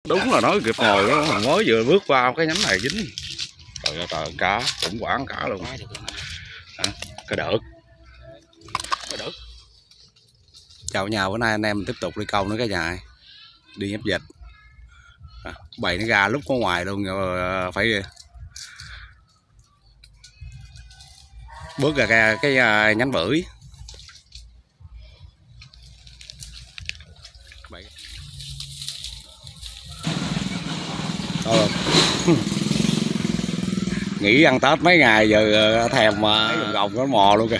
Đúng là nói kịp ngồi đó, mới vừa bước vào cái nhánh này dính. Trời ơi trời, cá cũng quảng cả luôn. Cái đợt. Chào nhà, bữa nay anh em tiếp tục đi câu nữa cả nhà. Đi ép vịt. Bầy nó ra lúc có ngoài luôn rồi, phải bước ra cái nhánh bưởi. Nghỉ ăn Tết mấy ngày giờ thèm mà gồng nó mò luôn kìa.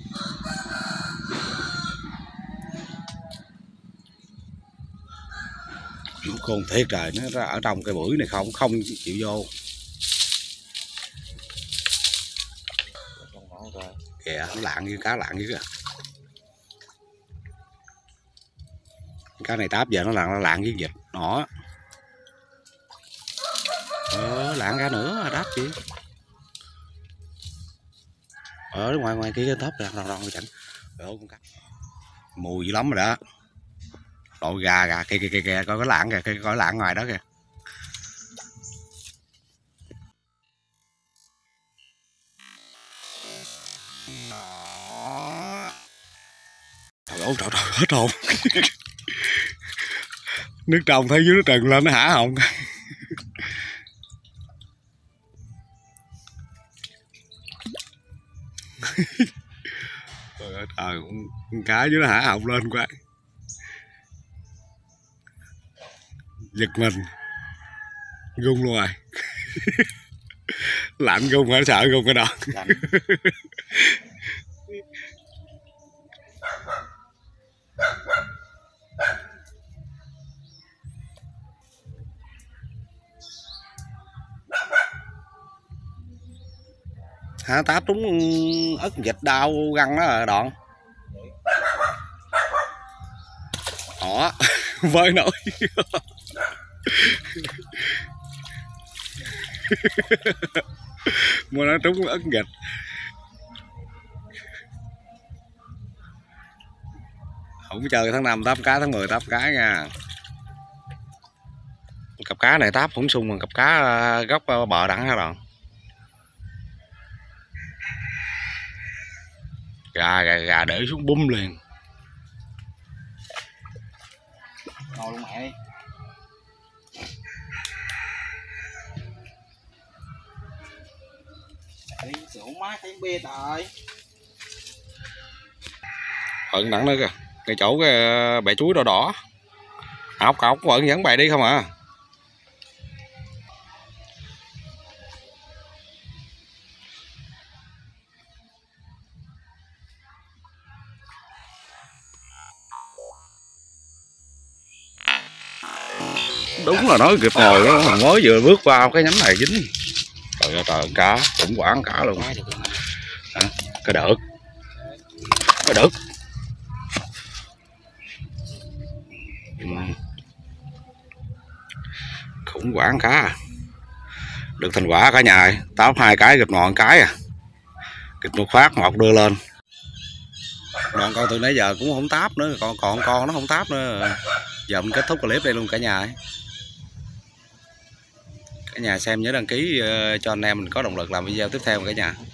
Khôn thiệt trời, nó ra ở trong cái bưởi này không chịu vô. Kìa, nó lạng như cá lạng như kìa. Cá này táp giờ nó lạng với vịt đó. Lạng cá nữa đáp chị. Ở ngoài kia cái tớp ròn chẳng. Mùi dữ lắm rồi đó. Đội gà kìa coi cái lạng kìa, coi cái lạng ngoài đó kìa. Trời ơi trời hết hồn. Nước trong thấy dưới nó trừng lên nó hả hồn. Trời ơi trời, con cá dưới nó hả họng lên quá. Giật mình rung luôn rồi. Lạnh rung phải sợ rung cái đòn. Hả, táp trúng ớt vịt đau găng đó rồi đoạn. Đó, với nổi. Mua nó trúng ớt vịt. Không chơi tháng 5 táp cá, tháng 10 táp cá nha. Cặp cá này táp cũng sung bằng cặp cá gốc bờ đẳng hả đoạn. Gà để xuống bum liền. Ngồi luôn mẹ. Đi rượu má thấy bia trời. Ẩn đẳng nữa kìa. Cái chỗ cái bẹ chuối đỏ đỏ. Ốc vẫn dẫn bè đi không à. Đúng là nói kịp ngồi đó, mới vừa bước vào cái nhánh này dính. Trời ơi trời, cá cũng quảng cả luôn. Cái đợt. Cũng quảng cá. Được thành quả cả nhà, táp 2 cái kịp ngọn cái à. Kịp một phát một đưa lên. Đoạn con từ nãy giờ cũng không táp nữa, còn con nó không táp nữa. Giờ mình kết thúc clip đây luôn cả nhà. Cả nhà xem nhớ đăng ký cho anh em mình có động lực làm video tiếp theo cả nhà.